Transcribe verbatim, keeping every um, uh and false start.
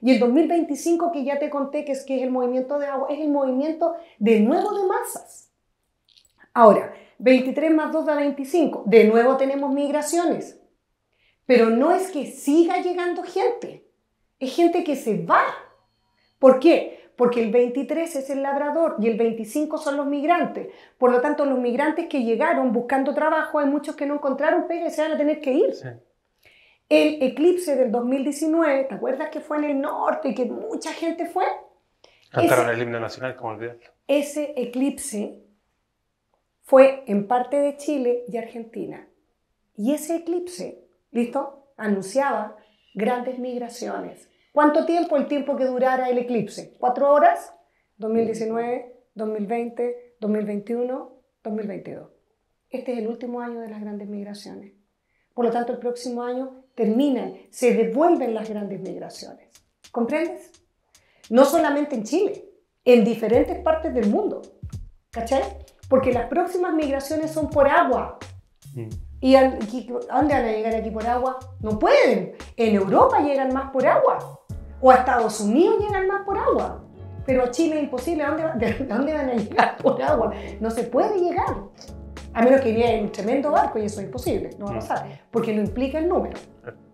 Y el dos mil veinticinco, que ya te conté que es, que es el movimiento de agua, es el movimiento de nuevo de masas. Ahora, veintitrés más dos da veinticinco. De nuevo tenemos migraciones. Pero no es que siga llegando gente. Es gente que se va. ¿Por qué? Porque el veintitrés es el labrador y el veinticinco son los migrantes. Por lo tanto, los migrantes que llegaron buscando trabajo, hay muchos que no encontraron pega y se van a tener que ir. Sí. El eclipse del dos mil diecinueve, ¿te acuerdas que fue en el norte y que mucha gente fue? Cantaron ese, el himno nacional, ¿cómo olvidarlo? Ese eclipse fue en parte de Chile y Argentina. Y ese eclipse, ¿listo?, anunciaba grandes migraciones. ¿Cuánto tiempo? El tiempo que durara el eclipse. ¿Cuatro horas? dos mil diecinueve, dos mil veinte, dos mil veintiuno, dos mil veintidós. Este es el último año de las grandes migraciones. Por lo tanto, el próximo año terminan, se devuelven las grandes migraciones. ¿Comprendes? No solamente en Chile, en diferentes partes del mundo. ¿Cachai? Porque las próximas migraciones son por agua. Mm. ¿Y a dónde van a llegar aquí por agua? No pueden. En Europa llegan más por agua. O a Estados Unidos llegan más por agua. Pero a Chile es imposible. ¿A dónde, ¿De dónde van a llegar por agua? No se puede llegar. A menos que llegue un tremendo barco y eso es imposible. No va a pasar. Porque no implica el número.